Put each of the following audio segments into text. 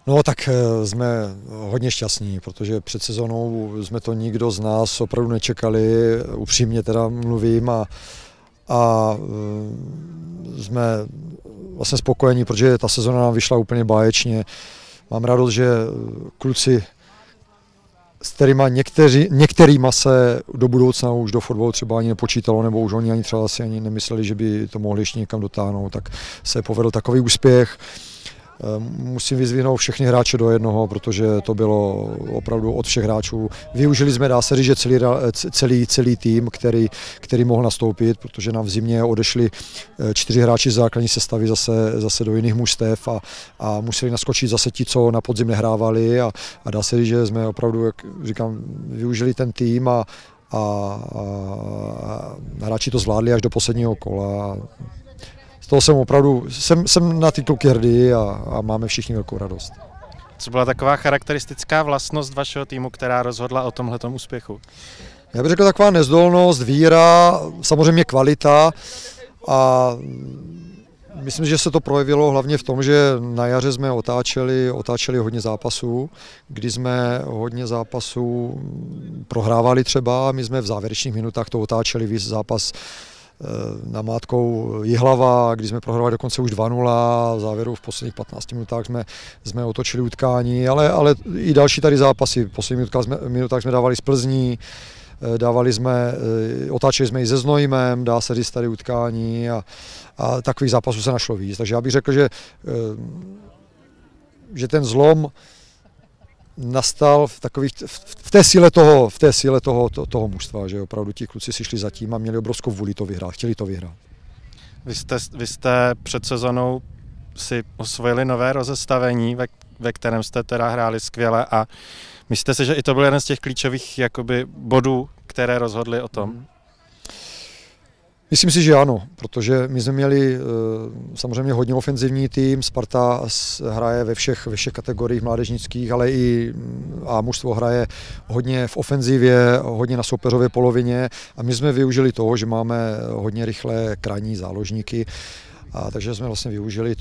No tak jsme hodně šťastní, protože před sezónou jsme to nikdo z nás opravdu nečekali, upřímně teda mluvím a jsme vlastně spokojení, protože ta sezóna nám vyšla úplně báječně. Mám radost, že kluci, s kterýma některýma se do budoucna už do fotbalu třeba ani nepočítalo, nebo už oni ani třeba asi ani nemysleli, že by to mohli ještě někam dotáhnout, tak se povedl takový úspěch. Musím vyzvihnout všechny hráče do jednoho, protože to bylo opravdu od všech hráčů. Využili jsme, dá se říct, že celý tým, který mohl nastoupit, protože nám v zimě odešli 4 hráči z základní sestavy zase do jiných mužstev a museli naskočit zase ti, co na podzim nehrávali a dá se říct, že jsme opravdu, jak říkám, využili ten tým a hráči to zvládli až do posledního kola. Z toho jsem opravdu, jsem na ty kluky hrdý a máme všichni velkou radost. Co byla taková charakteristická vlastnost vašeho týmu, která rozhodla o tomhletom úspěchu? Já bych řekl taková nezdolnost, víra, samozřejmě kvalita a myslím, že se to projevilo hlavně v tom, že na jaře jsme otáčeli hodně zápasů, kdy jsme hodně zápasů prohrávali třeba, my jsme v závěrečných minutách to otáčeli, víc zápas namátkou Jihlava, kdy jsme prohrávali dokonce už 2-0, v závěru v posledních 15 minutách jsme otočili utkání, ale i další tady zápasy, v posledních minutách jsme dávali z Plzní, otáčeli jsme i se Znojmem, dá se říct tady utkání a takových zápasů se našlo víc, takže já bych řekl, že ten zlom nastal v té síle toho mužstva, že opravdu ti kluci si šli za tím a měli obrovskou vůli to vyhrát, chtěli to vyhrát. Vy jste před sezónou si osvojili nové rozestavení, ve kterém jste teda hráli skvěle a myslíte si, že i to byl jeden z těch klíčových jakoby bodů, které rozhodly o tom? Myslím si, že ano, protože my jsme měli samozřejmě hodně ofenzivní tým, Sparta hraje ve všech kategoriích mládežnických, ale i mužstvo hraje hodně v ofenzivě, hodně na soupeřové polovině a my jsme využili toho, že máme hodně rychlé krajní záložníky, takže jsme vlastně využili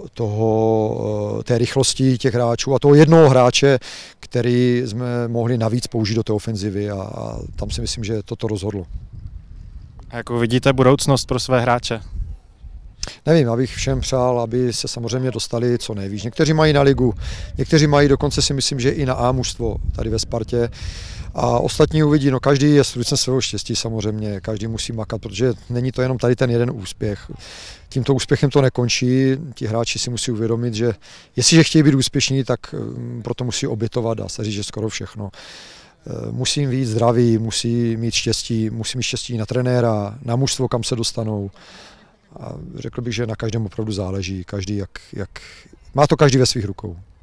té rychlosti těch hráčů a toho jednoho hráče, který jsme mohli navíc použít do té ofenzivy a tam si myslím, že toto rozhodlo. A jakou vidíte budoucnost pro své hráče? Nevím, abych všem přál, aby se samozřejmě dostali co nejvíc. Někteří mají na ligu, někteří mají dokonce si myslím, že i na A mužstvo tady ve Spartě. A ostatní uvidí, no každý je strůjcem svého štěstí samozřejmě, každý musí makat, protože není to jenom tady ten jeden úspěch. Tímto úspěchem to nekončí, ti hráči si musí uvědomit, že jestliže chtějí být úspěšní, tak proto musí obětovat, dá se říct, že skoro všechno. Musí být zdraví, musí mít štěstí na trenéra, na mužstvo, kam se dostanou. A řekl bych, že na každém opravdu záleží, má to každý ve svých rukou.